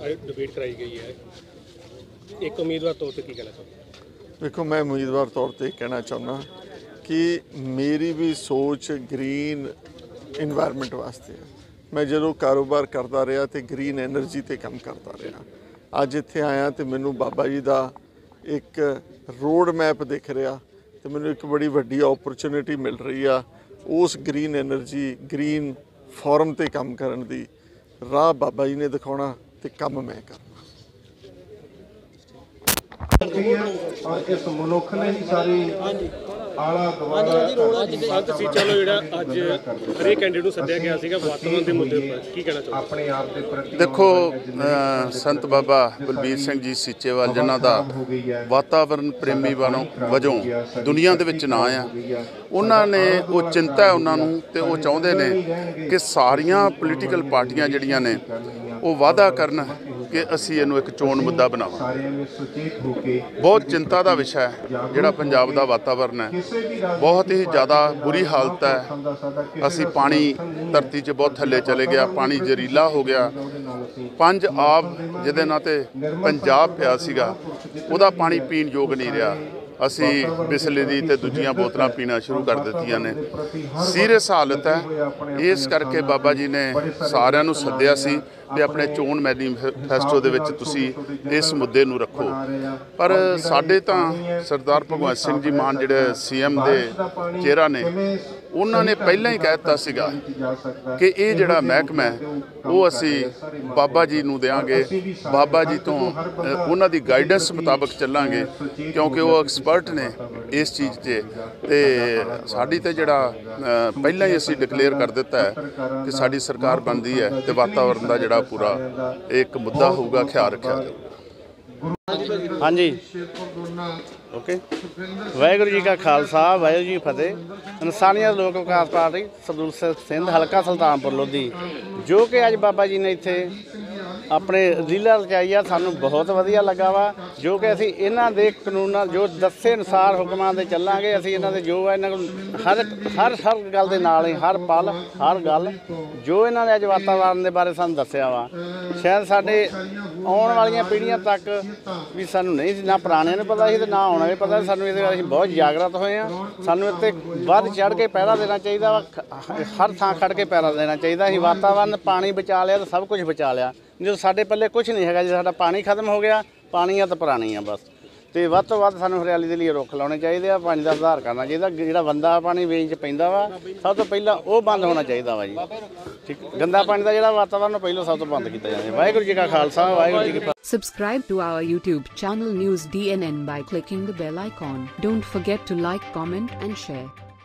Debate कराई गई है, एक उम्मीदवार तौर पर की कहना चाहते? देखो, मैं उम्मीदवार तौर पर कहना चाहना कि मेरी भी सोच ग्रीन इन्वायरमेंट वास्ते है। मैं जो कारोबार करता रहा तो ग्रीन एनर्जी ते काम करता रहा। अज इत्थे आया तो मैनू बाबा जी का एक रोड मैप दिख रहा, तो मैनू एक बड़ी वड्डी अपॉर्चुनिटी मिल रही आ उस ग्रीन एनर्जी ग्रीन फॉरम ते काम करन दी। राह बाबा जी ने दिखाना तो काम मैं करना। और इस मनुख ने ही सारी आला गवाला संत सीचा नु जेड़ा अज हरेक कैंਡੀਡੇਟ ਨੂੰ सद्या गया ਸੀਗਾ ਵਾਤਾਵਰਣ ਦੇ ਮੁੱਦੇ ਉੱਪਰ ਕੀ ਕਹਿਣਾ ਚਾਹੁੰਦੇ? अपने आप के प्रति देखो, संत बाबा बलबीर सिंह जी सीचेवाल जिन्हां दा वातावरण प्रेमी वजों दुनिया दे विच नां आ, उन्हां ने वो चिंता है उन्हां नूं ते वो चाहुंदे ने कि सारियां पोलीटिकल पार्टियां जिहड़ियां ने वो वादा करन कि असीं इहनूं एक चोण मुद्दा बनावां। बहुत चिंता का विषय है जिहड़ा पंजाब दा वातावरण है, बहुत ही ज़्यादा बुरी हालत है। असी पानी धरती च बहुत थल्ले चले गया, पानी जहरीला हो गया। पंज आब जिहदे नाल ते पंजाब पिया सीगा उहदा पानी पीण योग नहीं रहा। असी बिसलरी ते दूजियां बोतलां पीना शुरू कर दित्तियां ने। सीरियस हालत है। इस करके बाबा जी ने सारिਆਂ ਨੂੰ सद्या सी कि अपने चोण मैनीफेस्टो दे विच तुसी इस मुद्दे नूं रखो। पर साडे तां सरदार भगवंत सिंह जी मान जिहड़े सीएम दे चेहरा ने, उन्होंने पहले ही कह दिता सीगा कि ये जिहड़ा महकमा है वो असी बाबा जी नूं देंगे, बाबा जी तो उन्हां दी गाइडेंस मुताबक चलांगे, क्योंकि वो एक्सपर्ट ने इस चीज़ से। ते साडी ते जिहड़ा पहले ही असी डिकलेयर कर दिता है कि साडी सरकार बनदी है तो वातावरण का जिहड़ा पूरा एक मुद्दा होगा ख्याल रखा जाए। हाँ जी, ओके। वाहिगुरू जी का खालसा, वाहिगुरू जी फतेह। इंसानियत लोक विकास पार्टी सरदूल सिंध हल्का सुल्तानपुर लोधी, जो कि अज बाबा जी ने इत्थे अपने लीला रचाई आ, सानू बहुत वधिया लगा वा। जो कि असी इन्हां दे कानूनां जो दस्से अनुसार हुक्मां दे चलांगे। असी इन्हां दे जो इन्हां कोल हर गल दे नाल ही हर पल हर गल जो इन्हां ने अज वातावरण दे बारे सानू दस्सिया वा, शायद साडे आउण वालीआं पीढ़ियां तक भी सानू नहीं ना पुराणिਆਂ ਨੂੰ पता सी ते ना आउण वाले पता। सानू इहदे बारे बहुत जागरत होए आ। सानू इत्ते वध चढ़ के पैरा देना चाहिए वा, हर थां खड़ के पैरा देना चाहिए। असीं वातावरण पानी बचा लिया तो सब कुछ बचा लिया। जो साडे पल्ले कुछ नहीं है, जो साडा पानी खत्म हो गया, पानी आ तो पुरानी आ बस। तो वध तो वध सानू हरियाली के लिए रुख लाने चाहिए आ, पानी का सुधार करना चाहिए। जिहड़ा गंदा पानी वेच पैंदा वा, सब तो पहला वो बंद होना चाहिए वा जी। ठीक, गंदा पानी का जिहड़ा वातावरण पहलों सब तो बंद किया जाए। वाहिगुरू जी का खालसा, वाहिगुरू जी की फतेह। Subscribe to our YouTube channel News DNN by clicking the bell icon. Don't forget to like, comment and share.